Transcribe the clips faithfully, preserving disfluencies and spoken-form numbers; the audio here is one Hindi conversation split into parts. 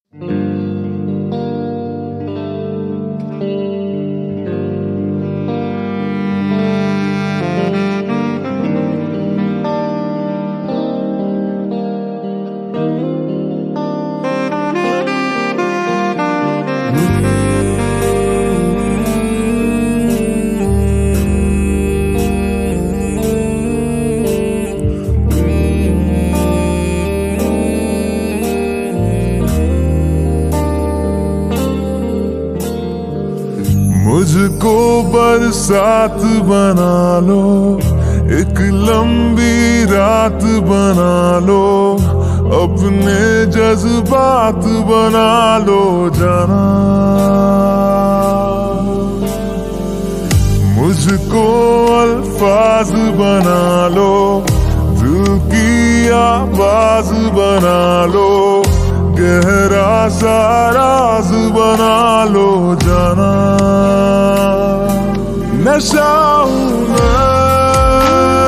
मुझको बरसात बना लो, एक लंबी रात बना लो, अपने जज्बात बना लो जाना। मुझको अल्फाज बना लो, दिल की आवाज बना लो, गहरा सा राज बना लो जाना। नशा हूं मैं,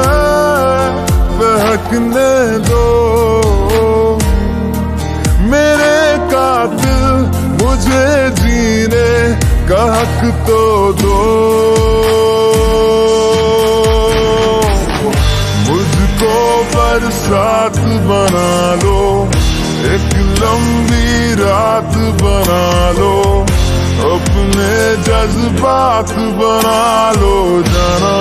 बहकने दो मेरे कातिल, मुझे जीने का हक तो दो। मुझको बरसात बना लो, एक लंबी रात बना लो, अपने जज्बात बना लो जाना।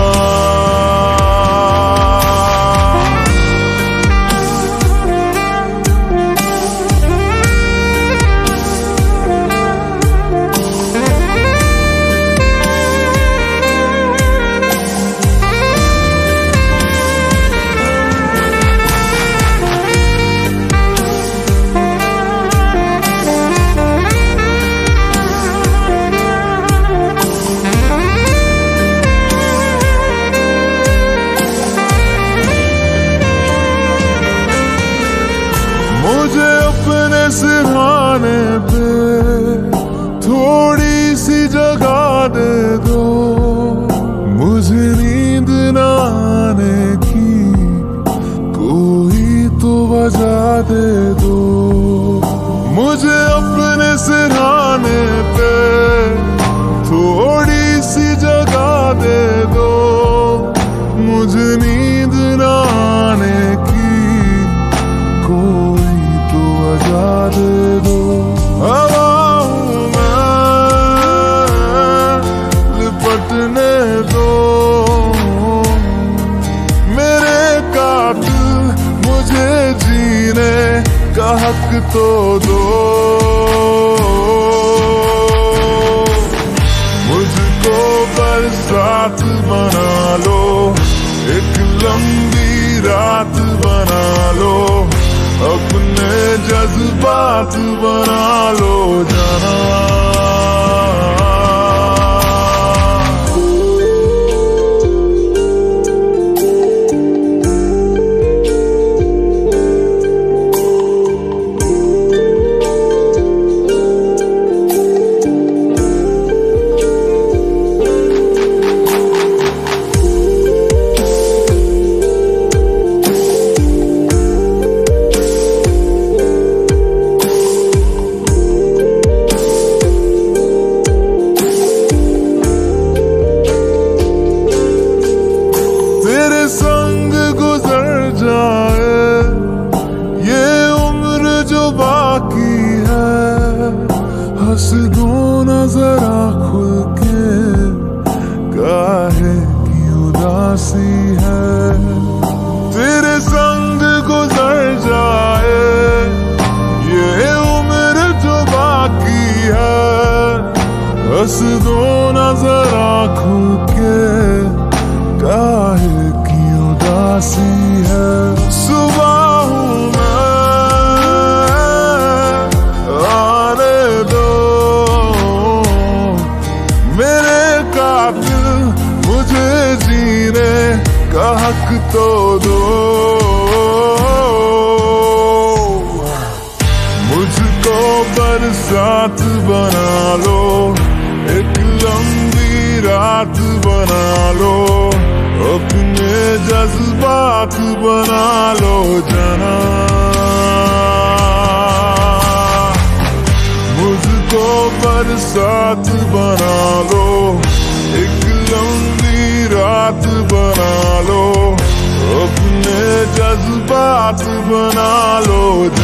मुझे अपने सिरहाने पे थोड़ी सी जगह दे दो, मुझे नींद न आने की कोई तो वजह दे दो। मुझे अपने सिरहाने पे थोड़ी सी जगह दे दो, मुझे नींद न आने की कोई वजह दे दो। हवा हूं मैं, लिपटने दो मेरे कातिल, मुझे जीने का हक तो दो। मुझको बरसात बना लो, एक लंबी रात बना लो, अपने जज्बात बना लो जाना। संग गुजर जाए ये उम्र जो बाकी है, हंस दो न जरा खुल के, काहे की उदासी है। तेरे संग गुजर जाए ये उम्र जो बाकी है, हंस दो न जरा खुल के, काहे उदासी है। सुबह हूं मैं, आने दो मेरे कातिल, मुझे जीने का हक तो दो। मुझको बरसात बना लो, एक लंबी रात बना लो, अपने जज्बात बना लो जाना। बरसात बना लो, एक लंबी रात बना लो, अपने जज्बात बना लो।